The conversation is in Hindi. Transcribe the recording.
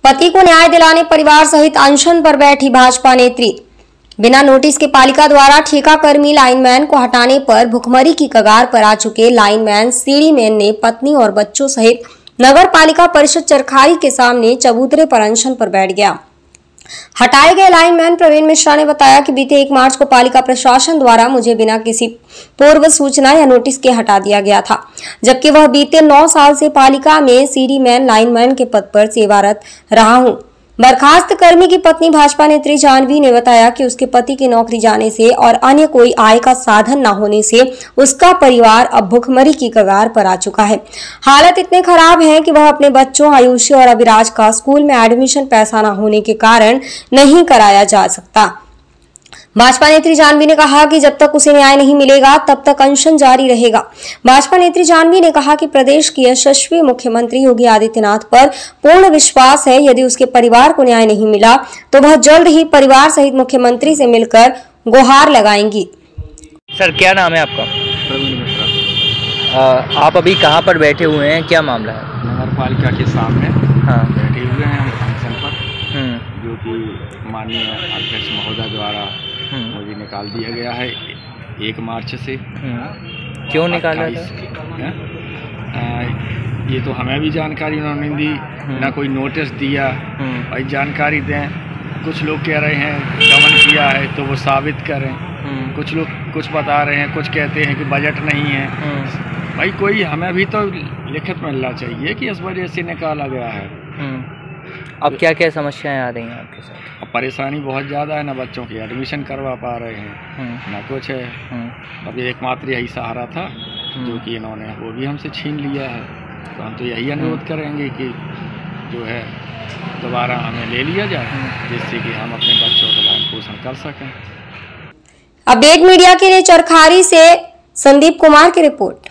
पति को न्याय दिलाने परिवार सहित अनशन पर बैठी भाजपा नेत्री। बिना नोटिस के पालिका द्वारा ठेका कर्मी लाइनमैन को हटाने पर भुखमरी की कगार पर आ चुके लाइनमैन सीढ़ीमैन ने पत्नी और बच्चों सहित नगर पालिका परिषद चरखारी के सामने चबूतरे पर अनशन पर बैठ गया। हटाए गए लाइनमैन प्रवीण मिश्रा ने बताया कि बीते 1 मार्च को पालिका प्रशासन द्वारा मुझे बिना किसी पूर्व सूचना या नोटिस के हटा दिया गया था, जबकि वह बीते 9 साल से पालिका में सीढ़ीमैन लाइनमैन के पद पर सेवारत रहा हूं। बर्खास्त कर्मी की पत्नी भाजपा नेत्री जानवी ने बताया कि उसके पति की नौकरी जाने से और अन्य कोई आय का साधन न होने से उसका परिवार अब भुखमरी की कगार पर आ चुका है। हालत इतने खराब है कि वह अपने बच्चों आयुषी और अभिराज का स्कूल में एडमिशन पैसा न होने के कारण नहीं कराया जा सकता। भाजपा नेत्री जानवी ने कहा कि जब तक उसे न्याय नहीं मिलेगा तब तक अनशन जारी रहेगा। भाजपा नेत्री जानवी ने कहा कि प्रदेश के यशस्वी मुख्यमंत्री योगी आदित्यनाथ पर पूर्ण विश्वास है। यदि उसके परिवार को न्याय नहीं मिला तो वह जल्द ही परिवार सहित मुख्यमंत्री से मिलकर गुहार लगाएंगी। सर, क्या नाम है आपका? प्रवीण मिश्रा। आप अभी कहाँ पर बैठे हुए हैं, क्या मामला है? नगर पालिका के सामने बैठे हुए हैं हम फंक्शन पर, जो कि माननीय अध्यक्ष महोदय द्वारा मुझे निकाल दिया गया है 1 मार्च से। क्यों निकाला था? ये तो हमें भी जानकारी उन्होंने दी, ना कोई नोटिस दिया। भाई जानकारी दें, कुछ लोग कह रहे हैं गबन किया है तो वो साबित करें, कुछ लोग कुछ बता रहे हैं, कुछ कहते हैं कि बजट नहीं है। भाई कोई हमें भी तो लिखित मिलना चाहिए कि इस वजह से निकाला गया है। अब क्या क्या समस्याएं आ रही हैं आपके साथ? अब परेशानी बहुत ज़्यादा है, ना बच्चों की एडमिशन करवा पा रहे हैं, ना कुछ है। अब एकमात्र यही सहारा था जो कि इन्होंने वो भी हमसे छीन लिया है। तो हम तो यही अनुरोध करेंगे कि जो है दोबारा हमें ले लिया जाए, जिससे कि हम अपने बच्चों का भरण पोषण कर सकें। अपडेट मीडिया के लिए चरखारी से संदीप कुमार की रिपोर्ट।